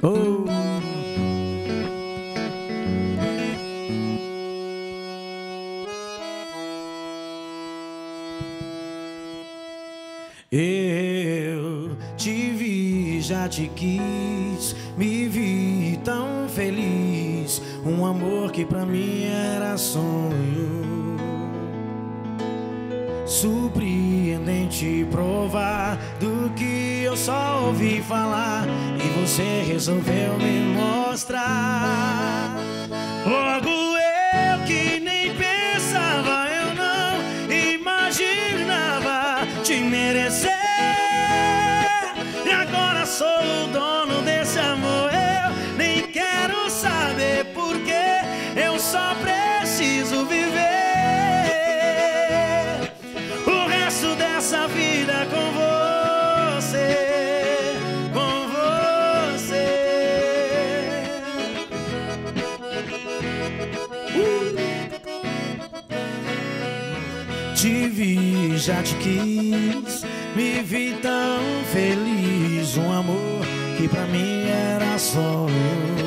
Oh. Eu te vi, já te quis, me vi tão feliz. Um amor que pra mim era sonho. Surpreendente provar do que eu só ouvi falar. E você resolveu me mostrar. Logo eu que nem pensava, eu não imaginava te merecer. E agora sou o dono desse amor. Eu nem quero saber porque eu só preciso viver o resto dessa vida com você, com você. Te vi, já te quis, me vi tão feliz. Um amor que pra mim era sonho.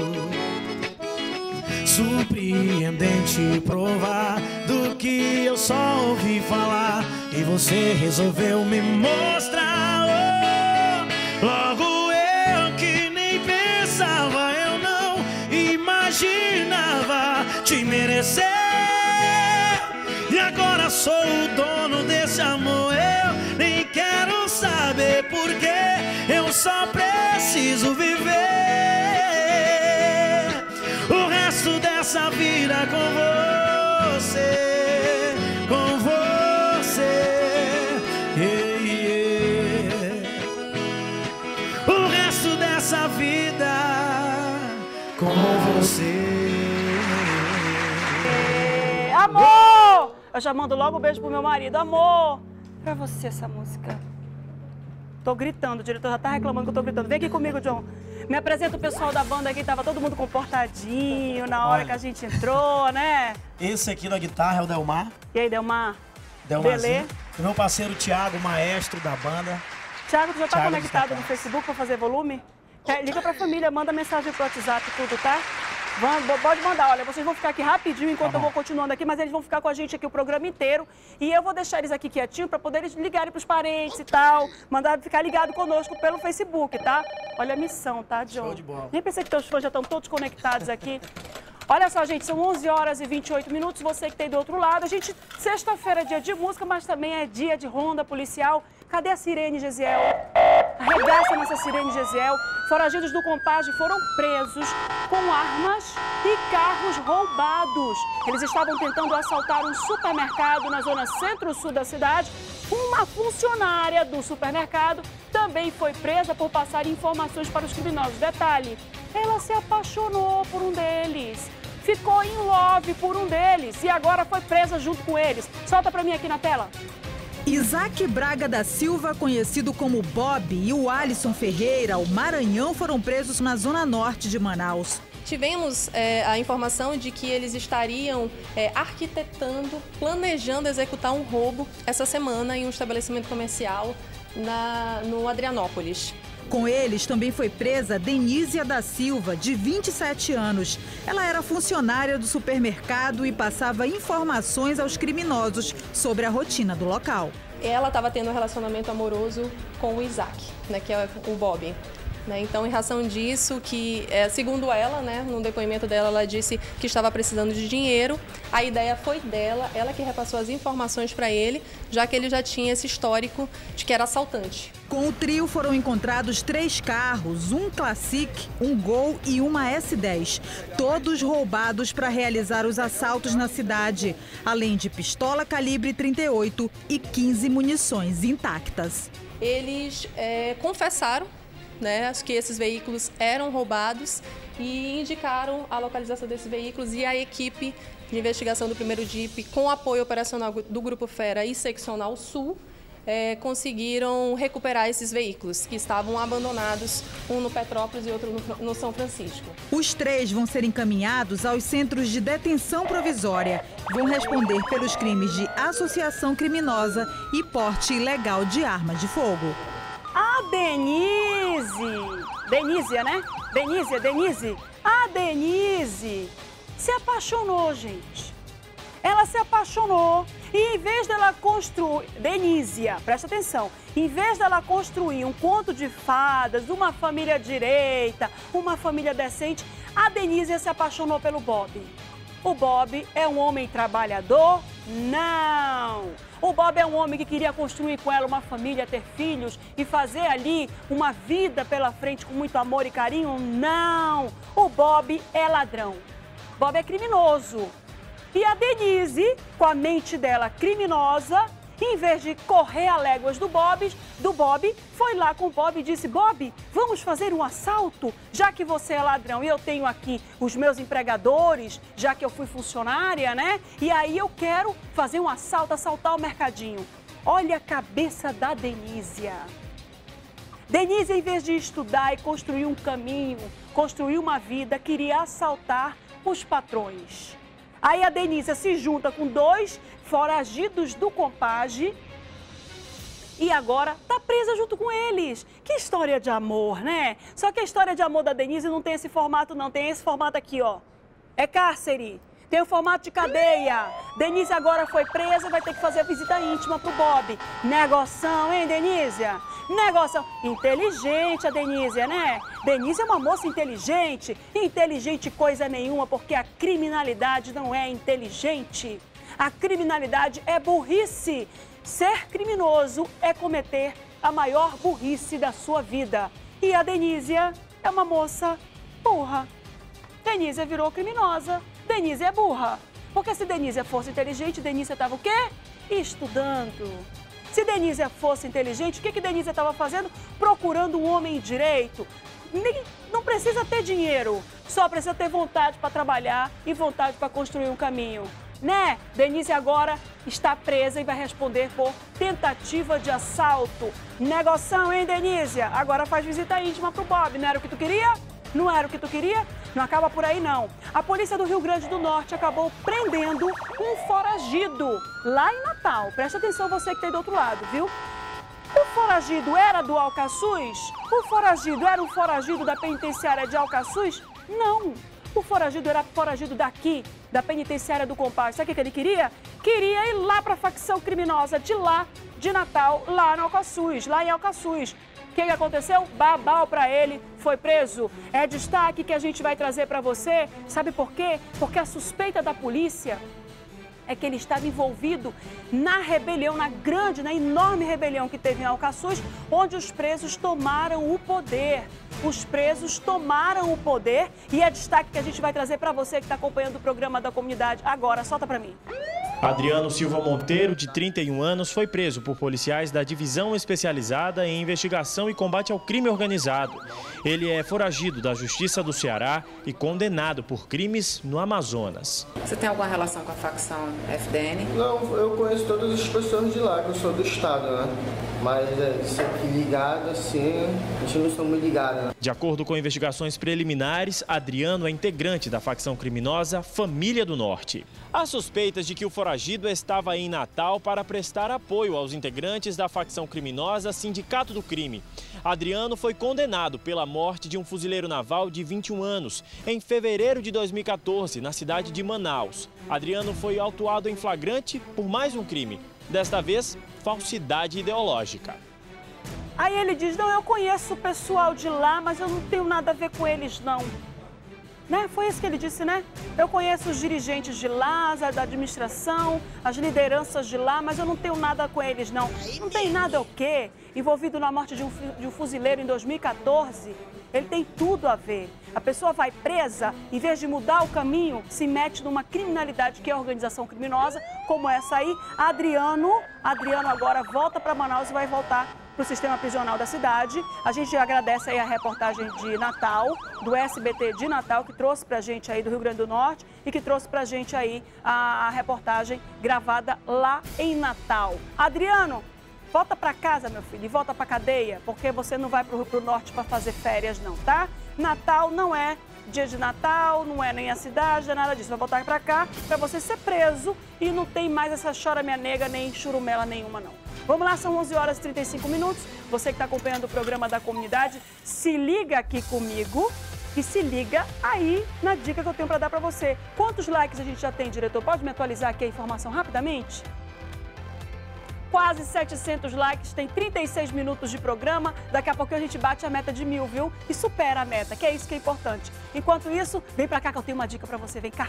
Surpreendente provar do que eu só ouvi falar. E você resolveu me mostrar. Oh, logo eu que nem pensava, eu não imaginava te merecer. E agora sou o dono desse amor. Eu nem quero saber porque eu só preciso viver o resto dessa vida com você, com você. Yeah, yeah. O resto dessa vida com você. Amor! Eu já mando logo um beijo pro meu marido. Amor, pra você essa música. Tô gritando, o diretor já tá reclamando que eu tô gritando. Vem aqui comigo, John. Me apresenta o pessoal da banda aqui, tava todo mundo comportadinho na hora que a gente entrou, né? Esse aqui da guitarra é o Delmar. E aí, Delmar? Delmarzinho. O meu parceiro Thiago, maestro da banda. Thiago, tu já tá Thiago conectado no Facebook pra fazer volume? Liga pra família, manda mensagem pro WhatsApp, tudo, tá? Pode mandar, olha, vocês vão ficar aqui rapidinho enquanto eu vou continuando aqui, mas eles vão ficar com a gente aqui o programa inteiro. E eu vou deixar eles aqui quietinho para poder eles ligarem pros parentes e tal, mandar ficar ligado conosco pelo Facebook, tá? Olha a missão, tá, John? Show de bola. Nem pensei que teus fãs já estão todos conectados aqui. Olha só, gente, são 11 horas e 28 minutos, você que tem do outro lado. A gente, sexta-feira é dia de música, mas também é dia de ronda policial. Cadê a Sirene Gesiel? Arregaça nossa Sirene Gesiel. Foragidos do Compage foram presos com armas e carros roubados. Eles estavam tentando assaltar um supermercado na zona centro-sul da cidade. Uma funcionária do supermercado também foi presa por passar informações para os criminosos. Detalhe, ela se apaixonou por um deles. Ficou em love por um deles e agora foi presa junto com eles. Solta pra mim aqui na tela. Isaac Braga da Silva, conhecido como Bob, e o Alisson Ferreira, o Maranhão, foram presos na zona norte de Manaus. Tivemos a informação de que eles estariam arquitetando, planejando executar um roubo essa semana em um estabelecimento comercial no Adrianópolis. Com eles também foi presa Denísia da Silva, de 27 anos. Ela era funcionária do supermercado e passava informações aos criminosos sobre a rotina do local. Ela estava tendo um relacionamento amoroso com o Isaac, né, que é o Bob. Então, em razão disso, segundo ela, no depoimento dela, ela disse que estava precisando de dinheiro. A ideia foi dela, ela que repassou as informações para ele, já que ele já tinha esse histórico de que era assaltante. Com o trio foram encontrados 3 carros, um Classic, um Gol e uma S10, todos roubados para realizar os assaltos na cidade, além de pistola calibre 38 e 15 munições intactas. Eles confessaram que esses veículos eram roubados e indicaram a localização desses veículos, e a equipe de investigação do 1º DIP, com apoio operacional do Grupo Fera e Seccional Sul, conseguiram recuperar esses veículos que estavam abandonados, um no Petrópolis e outro no São Francisco. Os 3 vão ser encaminhados aos centros de detenção provisória. Vão responder pelos crimes de associação criminosa e porte ilegal de arma de fogo. A Denise Denísia, né? Denise. A Denise se apaixonou, gente. Ela se apaixonou e em vez dela construir... Denísia, presta atenção. Em vez dela construir um conto de fadas, uma família direita, uma família decente, a Denísia se apaixonou pelo Bob. O Bob é um homem trabalhador? Não! O Bob é um homem que queria construir com ela uma família, ter filhos e fazer ali uma vida pela frente com muito amor e carinho? Não! O Bob é ladrão. Bob é criminoso. E a Denise, com a mente dela criminosa, em vez de correr a léguas do Bob, foi lá com o Bob e disse: Bob, vamos fazer um assalto? Já que você é ladrão e eu tenho aqui os meus empregadores, já que eu fui funcionária, né? E aí eu quero fazer um assalto, assaltar o mercadinho. Olha a cabeça da Denísia. Denise, em vez de estudar e construir um caminho, construir uma vida, queria assaltar os patrões. Aí a Denise se junta com 2 foragidos do Compage e agora tá presa junto com eles. Que história de amor, né? Só que a história de amor da Denise não tem esse formato, não. Tem esse formato aqui, ó. É cárcere. Tem o formato de cadeia. Denise agora foi presa e vai ter que fazer visita íntima pro Bob. Negoção, hein, Denise? Negoção. Inteligente a Denise, né? Denise é uma moça inteligente. Inteligente coisa nenhuma, porque a criminalidade não é inteligente. A criminalidade é burrice. Ser criminoso é cometer a maior burrice da sua vida. E a Denise é uma moça burra. Denise virou criminosa. Denise é burra. Porque se Denise fosse inteligente, Denise estava o quê? Estudando. Se Denise fosse inteligente, o que Denise estava fazendo? Procurando um homem direito. Não precisa ter dinheiro, só precisa ter vontade para trabalhar e vontade para construir um caminho. Né? Denise agora está presa e vai responder por tentativa de assalto. Negoção, hein, Denise? Agora faz visita íntima pro Bob. Não era o que tu queria? Não era o que tu queria? Não acaba por aí, não. A polícia do Rio Grande do Norte acabou prendendo um foragido lá em Natal. Presta atenção você que está aí do outro lado, viu? O foragido era do Alcaçuz? O foragido era um foragido da penitenciária de Alcaçuz? Não. O foragido era foragido daqui, da penitenciária do Compage. Sabe o que ele queria? Queria ir lá para a facção criminosa de lá, de Natal, lá no Alcaçuz, lá em Alcaçuz. O que aconteceu? Babau para ele, foi preso. É destaque que a gente vai trazer para você. Sabe por quê? Porque a suspeita da polícia é que ele estava envolvido na rebelião, na enorme rebelião que teve em Alcaçuz, onde os presos tomaram o poder. Os presos tomaram o poder e é destaque que a gente vai trazer para você que está acompanhando o programa da comunidade agora. Solta para mim. Adriano Silva Monteiro, de 31 anos, foi preso por policiais da Divisão Especializada em Investigação e Combate ao Crime Organizado. Ele é foragido da Justiça do Ceará e condenado por crimes no Amazonas. Você tem alguma relação com a facção FDN? Não, eu conheço todas as pessoas de lá, que eu sou do estado, né? Mas ligado assim, a gente não está muito ligado, né? De acordo com investigações preliminares, Adriano é integrante da facção criminosa Família do Norte. Há suspeitas de que o foragido estava em Natal para prestar apoio aos integrantes da facção criminosa Sindicato do Crime. Adriano foi condenado pela morte de um fuzileiro naval de 21 anos, em fevereiro de 2014, na cidade de Manaus. Adriano foi autuado em flagrante por mais um crime, desta vez, falsidade ideológica. Aí ele diz: não, eu conheço o pessoal de lá, mas eu não tenho nada a ver com eles, não. Né? Foi isso que ele disse, né? Eu conheço os dirigentes de lá, da administração, as lideranças de lá, mas eu não tenho nada com eles, não. Não tem nada o quê? Envolvido na morte de um fuzileiro em 2014, ele tem tudo a ver. A pessoa vai presa, em vez de mudar o caminho, se mete numa criminalidade que é organização criminosa, como essa aí. Adriano agora volta para Manaus e vai voltar para o sistema prisional da cidade. A gente agradece aí a reportagem de Natal, do SBT de Natal, que trouxe para a gente aí do Rio Grande do Norte e que trouxe para a gente aí a reportagem gravada lá em Natal. Adriano, volta para casa, meu filho, e volta para a cadeia, porque você não vai para o norte para fazer férias não, tá? Natal não é dia de Natal, não é nem a cidade, não é nada disso. Vai voltar para cá para você ser preso e não tem mais essa chora minha nega, nem churumela nenhuma não. Vamos lá, são 11 horas e 35 minutos. Você que está acompanhando o programa da comunidade, se liga aqui comigo e se liga aí na dica que eu tenho para dar para você. Quantos likes a gente já tem, diretor? Pode me atualizar aqui a informação rapidamente? Quase 700 likes, tem 36 minutos de programa. Daqui a pouco a gente bate a meta de 1000, viu? E supera a meta, que é isso que é importante. Enquanto isso, vem pra cá que eu tenho uma dica pra você. Vem cá.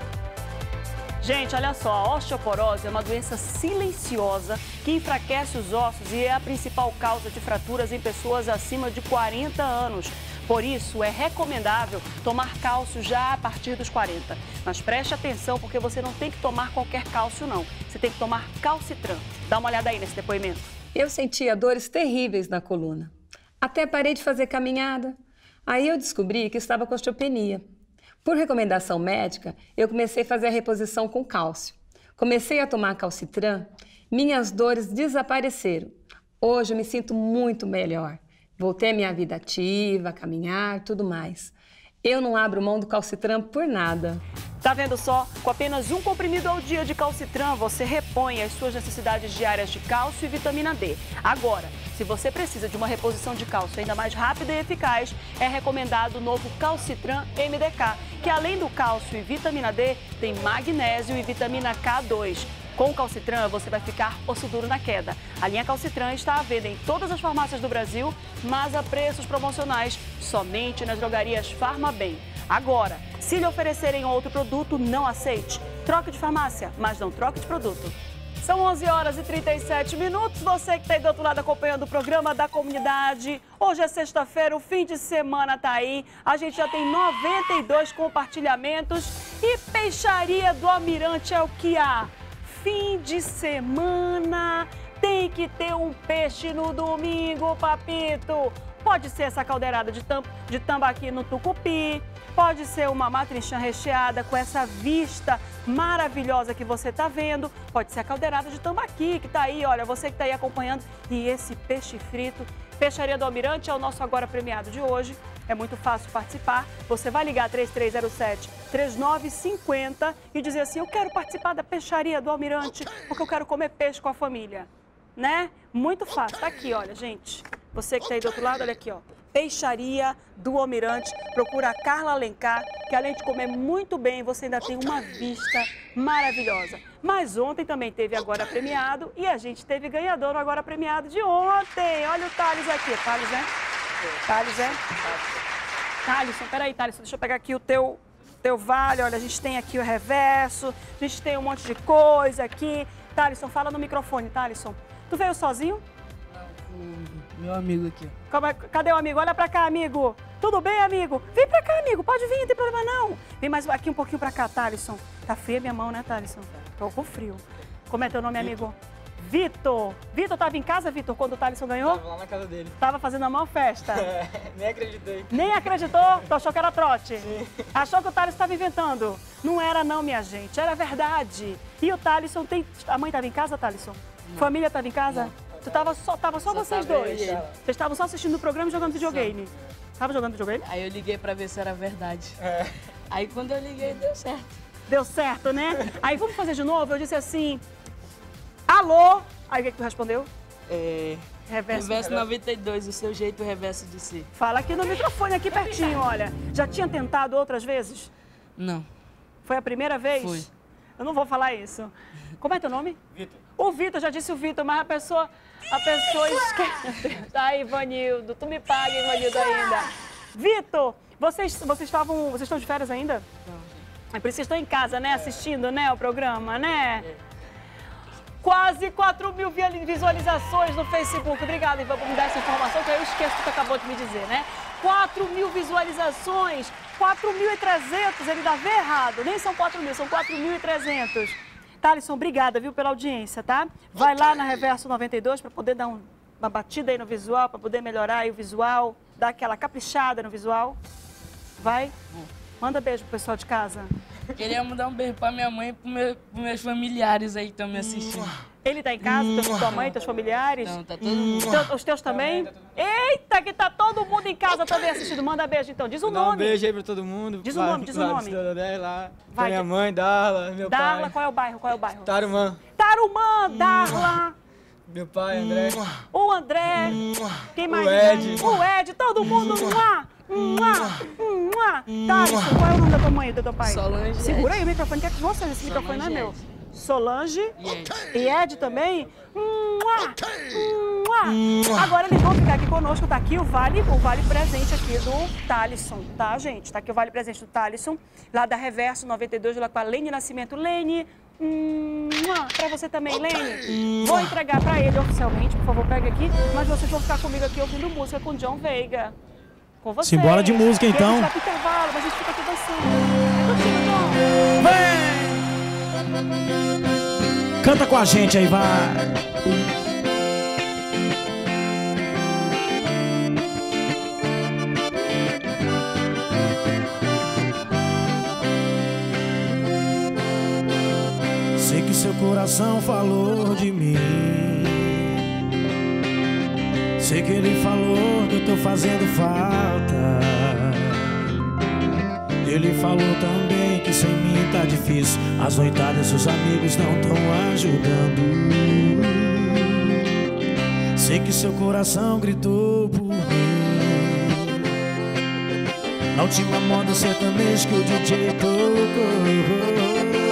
Gente, olha só, a osteoporose é uma doença silenciosa que enfraquece os ossos e é a principal causa de fraturas em pessoas acima de 40 anos. Por isso, é recomendável tomar cálcio já a partir dos 40. Mas preste atenção, porque você não tem que tomar qualquer cálcio, não. Você tem que tomar Calcitran. Dá uma olhada aí nesse depoimento. Eu sentia dores terríveis na coluna. Até parei de fazer caminhada. Aí eu descobri que estava com osteopenia. Por recomendação médica, eu comecei a fazer a reposição com cálcio. Comecei a tomar Calcitran, minhas dores desapareceram. Hoje eu me sinto muito melhor. Voltei à minha vida ativa, a caminhar, tudo mais. Eu não abro mão do Calcitran por nada. Tá vendo só? Com apenas um comprimido ao dia de Calcitran, você repõe as suas necessidades diárias de cálcio e vitamina D. Agora, se você precisa de uma reposição de cálcio ainda mais rápida e eficaz, é recomendado o novo Calcitran MDK, que além do cálcio e vitamina D, tem magnésio e vitamina K2. Com o Calcitran, você vai ficar osso duro na queda. A linha Calcitran está à venda em todas as farmácias do Brasil, mas a preços promocionais somente nas drogarias Farmabem. Agora, se lhe oferecerem outro produto, não aceite. Troque de farmácia, mas não troque de produto. São 11 horas e 37 minutos. Você que está aí do outro lado acompanhando o programa da comunidade. Hoje é sexta-feira, o fim de semana está aí. A gente já tem 92 compartilhamentos. E Peixaria do Almirante é o que há. Fim de semana, tem que ter um peixe no domingo, papito. Pode ser essa caldeirada de tambaqui no tucupi, pode ser uma matrinchã recheada com essa vista maravilhosa que você está vendo, pode ser a caldeirada de tambaqui que está aí, olha, você que está aí acompanhando. E esse peixe frito, Peixaria do Almirante é o nosso agora premiado de hoje. É muito fácil participar. Você vai ligar 3307-3950 e dizer assim, eu quero participar da Peixaria do Almirante porque eu quero comer peixe com a família, né? Muito fácil. Tá aqui, olha, gente. Você que tá aí do outro lado, olha aqui, ó. Peixaria do Almirante. Procura a Carla Alencar, que além de comer muito bem, você ainda tem uma vista maravilhosa. Mas ontem também teve agora premiado e a gente teve ganhador no agora premiado de ontem. Olha o Thales aqui. Thales, né? Thales, é? Thalisson, peraí, Thalisson, deixa eu pegar aqui o teu vale. Olha, a gente tem aqui o reverso, a gente tem um monte de coisa aqui. Thalisson, fala no microfone, Thalisson. Tu veio sozinho? Não, com meu amigo aqui. Cadê o amigo? Olha pra cá, amigo. Tudo bem, amigo? Vem pra cá, amigo. Pode vir, não tem problema não. Vem mais aqui um pouquinho pra cá, Thalisson. Tá fria minha mão, né, Thalisson? Tô com frio. Como é teu nome, amigo? Vitor. Vitor tava em casa, Vitor, quando o Thalisson ganhou? Tava lá na casa dele. Tava fazendo a maior festa. Nem acreditei. Nem acreditou? Tu achou que era trote? Sim. Achou que o Thalisson estava inventando? Não era não, minha gente. Era verdade. E o Thalisson tem... A mãe estava em casa, Thalisson? Não. Família estava em casa? Não. Tu tava só vocês dois? Vocês estavam só assistindo o programa e jogando videogame? Tava jogando videogame? Aí eu liguei pra ver se era verdade. É. Aí quando eu liguei, deu certo. Deu certo, né? Aí vamos fazer de novo? Eu disse assim... Alô? Aí o que tu respondeu? Reverso 92, o seu jeito reverso de si. Fala aqui no microfone, aqui pertinho, olha. Já tinha tentado outras vezes? Não. Foi a primeira vez? Foi. Eu não vou falar isso. Como é teu nome? Vitor. O Vitor, já disse o Vitor, mas a pessoa esquece. Ai, Ivanildo, tu me paga, Ivanildo, ainda. Vitor, vocês estão de férias ainda? Não. É por isso que estão em casa, né? Assistindo, né, o programa, né? Quase 4 mil visualizações no Facebook. Obrigada, Ivan, por me dar essa informação, que eu esqueço o que tu acabou de me dizer, né? 4 mil visualizações, 4.300, ele dá ver errado. Nem são 4 mil, são 4.300. Thalisson, obrigada, viu, pela audiência, tá? Vai lá na Reverso 92 para poder dar uma batida aí no visual, para poder melhorar aí o visual, dar aquela caprichada no visual. Vai? Manda beijo pro pessoal de casa. Queria mandar um beijo pra minha mãe e pros meus familiares aí que estão me assistindo. Ele tá em casa, tua mãe, teus familiares? Não, tá todo mundo. Os teus também? Eita, que tá todo mundo em casa também assistindo. Manda beijo então, diz o nome. Um beijo aí pra todo mundo. Diz o nome, diz o nome. Lá, pra minha mãe, Darla, meu pai. Darla, qual é o bairro? Tarumã. Tarumã, Darla. Meu pai, André. O André. Quem mais? O Ed. O Ed, todo mundo. Thalisson, qual é o nome da tua mãe e do teu pai? Solange. Segura aí o microfone, quer que você, esse microfone não é meu. Solange e Ed também. Agora eles vão ficar aqui conosco, tá aqui o vale presente aqui do Thalisson, tá, gente? Tá aqui o vale presente do Thalisson, lá da Reverso 92, lá com a Lene Nascimento. Lene, pra você também, Lene. Vou entregar pra ele oficialmente, por favor, pega aqui. Mas vocês vão ficar comigo aqui ouvindo música com John Veiga. Com você. Simbora de música, então. A gente vai pro intervalo, mas a gente fica aqui dançando. Curtindo, John. Vem! Canta com a gente aí, vai! Sei que seu coração falou de mim. Sei que ele falou que eu tô fazendo falta. Ele falou também que sem mim tá difícil. As noitadas os amigos não tão ajudando. Sei que seu coração gritou por mim. Na última moda sertaneja que o DJ tocou.